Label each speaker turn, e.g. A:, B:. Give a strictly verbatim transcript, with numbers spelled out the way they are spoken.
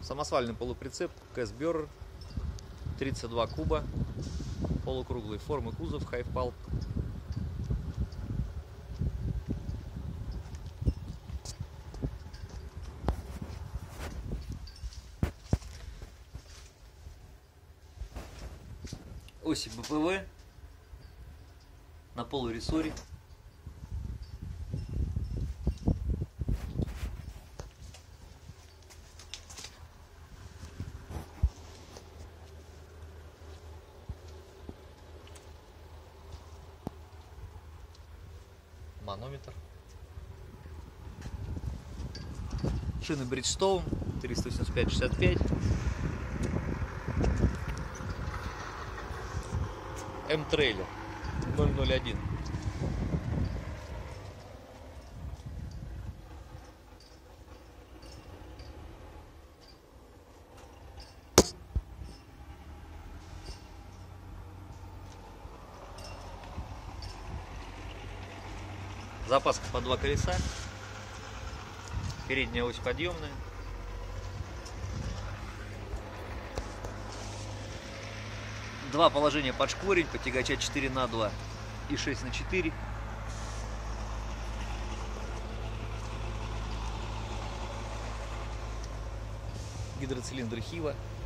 A: Самосвальный полуприцеп Кэсберр, тридцать два куба, полукруглой формы кузов, хайфпалп. Оси бэ пэ вэ на полурессоре. Манометр. Шины Bridgestone триста восемьдесят пять шестьдесят пять. М-трейлер ноль ноль один. Запаска по два колеса. Передняя ось подъемная. Два положения под шкворень, подтягача четыре на два и шесть на четыре. Гидроцилиндр Хива.